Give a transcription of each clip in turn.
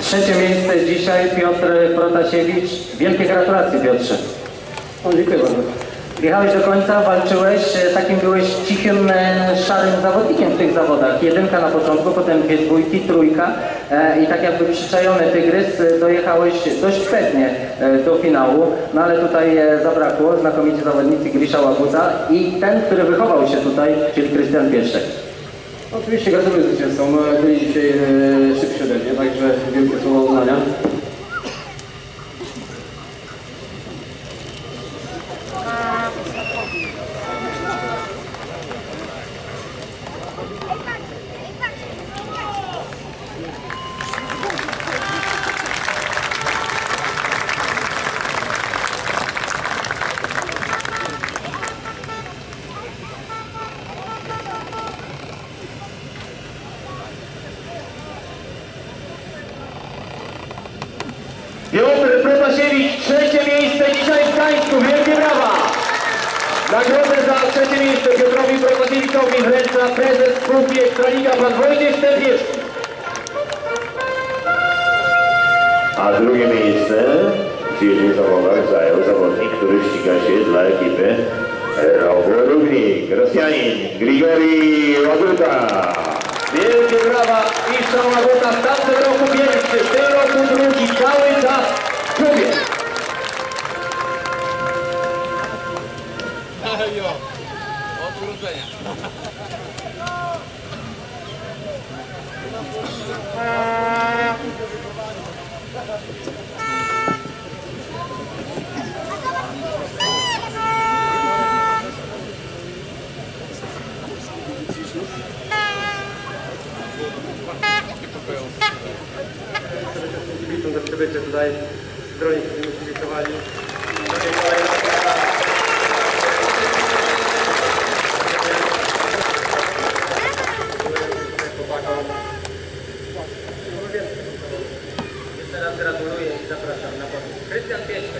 Trzecie miejsce dzisiaj Piotr Protasiewicz. Wielkie gratulacje, Piotrze. O, dziękuję bardzo. Jechałeś do końca, walczyłeś, takim byłeś cichym, szarym zawodnikiem w tych zawodach. Jedynka na początku, potem dwie dwójki, trójka i tak jakby przyczajony tygrys, dojechałeś dość pewnie do finału, no ale tutaj zabrakło, znakomici zawodnicy Grisza Łaguta i ten, który wychował się tutaj, czyli Krystian Pieszczek. Oczywiście gratuluję zwycięzcom. Byli dzisiaj szybsi ode mnie, także wielkie słowa uznania. Piotr Protasiewicz, trzecie miejsce dzisiaj w Gdańsku, wielkie brawa! Nagrodę za trzecie miejsce Piotrowi Protasiewiczowi wręcza prezes spółki Ekstraliga, pan Wojciech Stępiewski. A drugie miejsce w dzisiejszych zawodach zajął zawodnik, który ściga się dla ekipy Rogów-Rubnik, Rosjanin Grigori Łaguta. Wielkie brawa, mistrza Łaguta w tamtym roku pierwszy, w tym roku drugi, cały czas w klubie. Od urodzenia. Witam za przybycie tutaj w gronie, którzy mi kibicowali. Jeszcze raz gratuluję i zapraszam na podium. Krystian Pieszczek.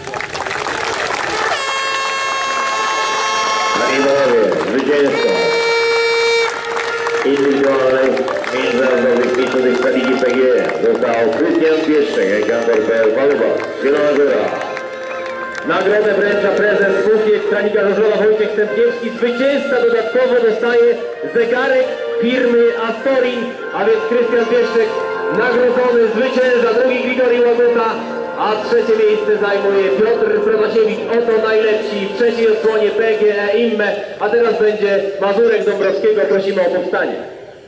Na Miłowie, zwycięzcą indywidualnej międzynarodowych mistrzów Ekstraligi PGE został Krystian Pieszczek, Gamper.pl Paluba, Zielona Góra. Nagrodę wręcza prezes spółki Ekstraliga Żużlowa Wojciech Stępiewski. Zwycięzca dodatkowo dostaje zegarek firmy Astorin, a więc Krystian Pieszczek nagrodzony, zwycięża, drugi Grigori Łaguta, a trzecie miejsce zajmuje Piotr Protasiewicz. Oto najlepsi w trzeciej odsłonie PGE Imme, a teraz będzie Mazurek Dąbrowskiego. Prosimy o powstanie.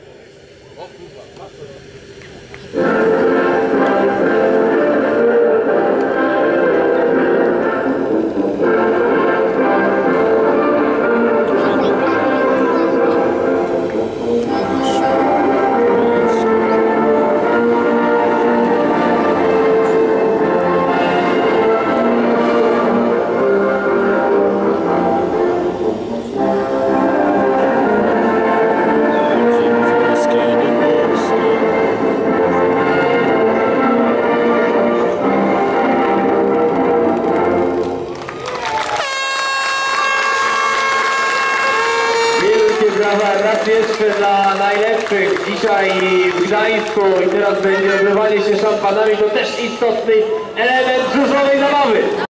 Brawa raz jeszcze dla najlepszych dzisiaj w Gdańsku i teraz będzie oblewanie się szampanami, to też istotny element żużlowej zabawy.